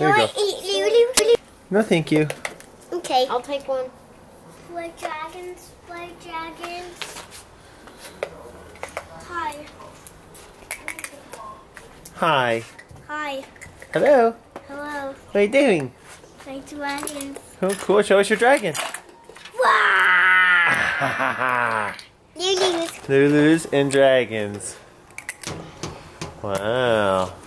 There you go. Eat Lulu? No, thank you. Okay. I'll take one. White dragons, white dragons. Hi. Hi. Hi. Hello. Hello. What are you doing? White dragons. Oh, cool. Show us your dragon. Wow! Lulu's. Lulu's and dragons. Wow.